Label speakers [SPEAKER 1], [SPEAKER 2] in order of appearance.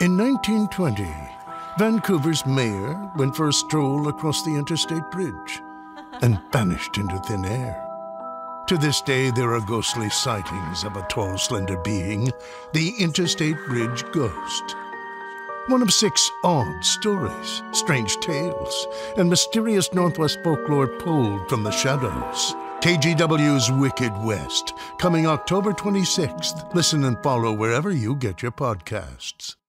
[SPEAKER 1] In 1920, Vancouver's mayor went for a stroll across the interstate bridge and vanished into thin air. To this day, there are ghostly sightings of a tall, slender being, the Interstate Bridge Ghost. One of 6 odd stories, strange tales, and mysterious Northwest folklore pulled from the shadows. KGW's Wicked West, coming October 26th. Listen and follow wherever you get your podcasts.